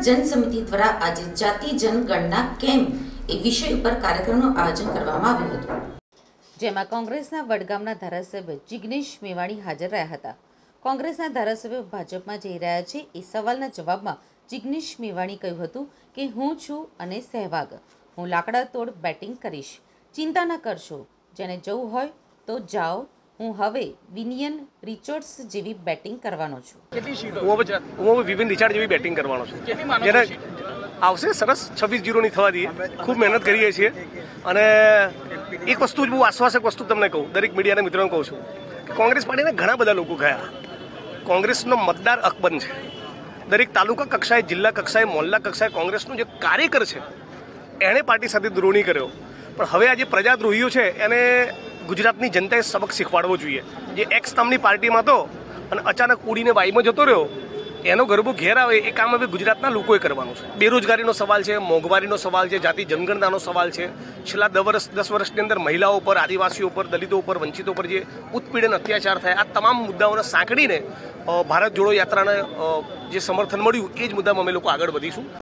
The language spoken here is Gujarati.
જનસમિતિ દ્વારા આજે જાતિ જનગણના કેમ એ વિષય ઉપર કાર્યક્રમનું આયોજન કરવામાં આવ્યું હતું, જેમાં કોંગ્રેસના વડગામના ધારાસભ્ય જિગ્નેશ મેવાણી હાજર રહ્યા હતા। કોંગ્રેસના ધારાસભ્યો ભાજપમાં જઈ રહ્યા છે એ સવાલના જવાબમાં જિગ્નેશ મેવાણી કહ્યું હતું કે હું છું અને સહેવાગ, હું લાકડા તોડ બેટિંગ કરીશ, ચિંતા ન કરશો, જેને જવું હોય તો જાઓ, હું હવે વિનિયન રિચર્ડ્સ જેવી બેટિંગ કરવાનો છું। હું વિવિન રિચાર્ડ જેવી બેટિંગ કરવાનો છું, જેને આવશે સરસ 26-0 ની થવા દઈએ। ખૂબ મહેનત કરીએ છીએ અને એક વસ્તુ જ બહુ આશ્વાસક વસ્તુ તમને કહું, દરેક મીડિયાના મિત્રોને કહું છું કે કોંગ્રેસ પાર્ટીના ઘણા બધા લોકો ગયા, કોંગ્રેસનો મતદાર અકબંધ છે। દરેક તાલુકા કક્ષાએ, જિલ્લા કક્ષાએ, મોહલ્લા કક્ષાએ કોંગ્રેસનો જે કાર્યકર છે એણે પાર્ટી સાથે દ્રોહી કર્યો, પણ હવે આ જે પ્રજાદ્રોહીઓ છે એને ગુજરાતની જનતાએ સબક શીખવાડવો જોઈએ। જે એક્સ નામની પાર્ટીમાં હતો અને અચાનક ઉડીને વાઈમાં જતો રહ્યો, એનો ગરબો ઘેર આવે એ કામ હવે ગુજરાતના લોકોએ કરવાનું છે। બેરોજગારીનો સવાલ છે, મોંઘવારીનો સવાલ છે, જાતિ જનગણનાનો સવાલ છે। છેલ્લા 10 વર્ષની અંદર મહિલાઓ પર, આદિવાસીઓ પર, દલિતો ઉપર, વંચિતો પર જે ઉત્પીડન અત્યાચાર થાય, આ તમામ મુદ્દાઓને સાંકળીને ભારત જોડો યાત્રાને જે સમર્થન મળ્યું એ જ મુદ્દામાં અમે લોકો આગળ વધીશું।